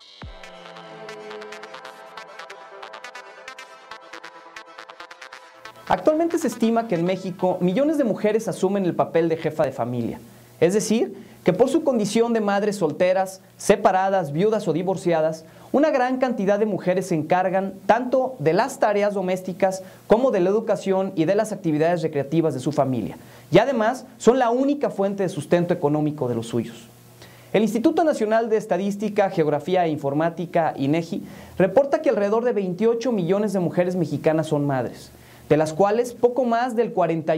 Actualmente se estima que en México millones de mujeres asumen el papel de jefa de familia, es decir, que por su condición de madres solteras, separadas, viudas o divorciadas, una gran cantidad de mujeres se encargan tanto de las tareas domésticas como de la educación y de las actividades recreativas de su familia, y además son la única fuente de sustento económico de los suyos. El Instituto Nacional de Estadística, Geografía e Informática, INEGI, reporta que alrededor de 28 millones de mujeres mexicanas son madres, de las cuales poco más del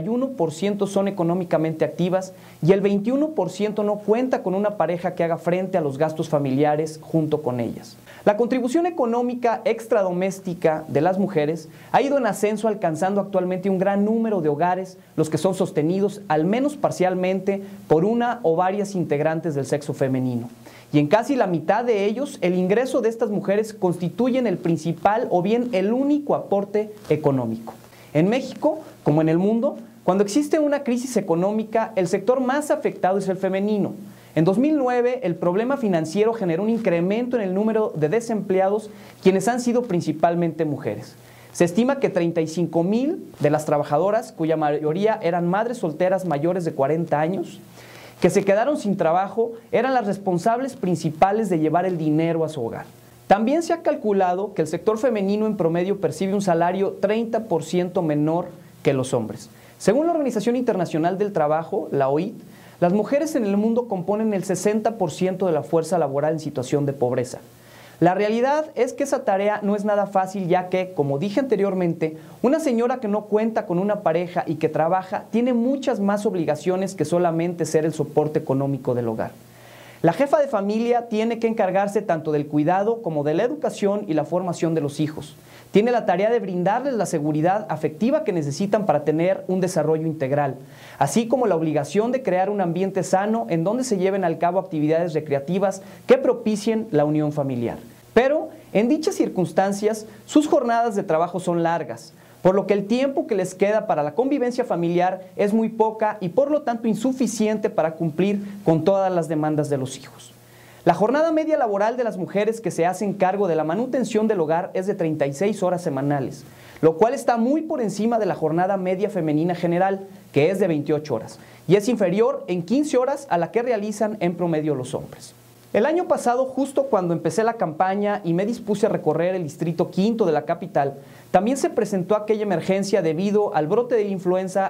41% son económicamente activas y el 21% no cuenta con una pareja que haga frente a los gastos familiares junto con ellas. La contribución económica extradoméstica de las mujeres ha ido en ascenso, alcanzando actualmente un gran número de hogares, los que son sostenidos al menos parcialmente por una o varias integrantes del sexo femenino. Y en casi la mitad de ellos, el ingreso de estas mujeres constituyen el principal o bien el único aporte económico. En México, como en el mundo, cuando existe una crisis económica, el sector más afectado es el femenino. En 2009, el problema financiero generó un incremento en el número de desempleados, quienes han sido principalmente mujeres. Se estima que 35,000 de las trabajadoras, cuya mayoría eran madres solteras mayores de 40 años, que se quedaron sin trabajo, eran las responsables principales de llevar el dinero a su hogar. También se ha calculado que el sector femenino en promedio percibe un salario 30% menor que los hombres. Según la Organización Internacional del Trabajo, la OIT, las mujeres en el mundo componen el 60% de la fuerza laboral en situación de pobreza. La realidad es que esa tarea no es nada fácil, ya que, como dije anteriormente, una señora que no cuenta con una pareja y que trabaja tiene muchas más obligaciones que solamente ser el soporte económico del hogar. La jefa de familia tiene que encargarse tanto del cuidado como de la educación y la formación de los hijos. Tiene la tarea de brindarles la seguridad afectiva que necesitan para tener un desarrollo integral, así como la obligación de crear un ambiente sano en donde se lleven a cabo actividades recreativas que propicien la unión familiar. Pero, en dichas circunstancias, sus jornadas de trabajo son largas, por lo que el tiempo que les queda para la convivencia familiar es muy poca y por lo tanto insuficiente para cumplir con todas las demandas de los hijos. La jornada media laboral de las mujeres que se hacen cargo de la manutención del hogar es de 36 horas semanales, lo cual está muy por encima de la jornada media femenina general, que es de 28 horas, y es inferior en 15 horas a la que realizan en promedio los hombres. El año pasado, justo cuando empecé la campaña y me dispuse a recorrer el distrito 5 de la capital, también se presentó aquella emergencia debido al brote de la influenza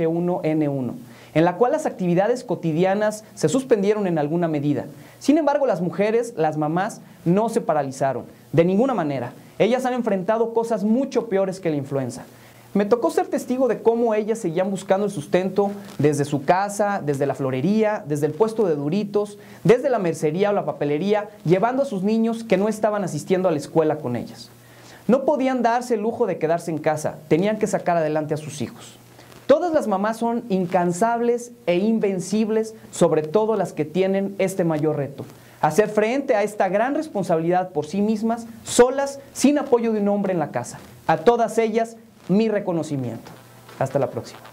H1N1, en la cual las actividades cotidianas se suspendieron en alguna medida. Sin embargo, las mujeres, las mamás, no se paralizaron, de ninguna manera. Ellas han enfrentado cosas mucho peores que la influenza. Me tocó ser testigo de cómo ellas seguían buscando el sustento desde su casa, desde la florería, desde el puesto de duritos, desde la mercería o la papelería, llevando a sus niños que no estaban asistiendo a la escuela con ellas. No podían darse el lujo de quedarse en casa, tenían que sacar adelante a sus hijos. Todas las mamás son incansables e invencibles, sobre todo las que tienen este mayor reto: hacer frente a esta gran responsabilidad por sí mismas, solas, sin apoyo de un hombre en la casa. A todas ellas, mi reconocimiento. Hasta la próxima.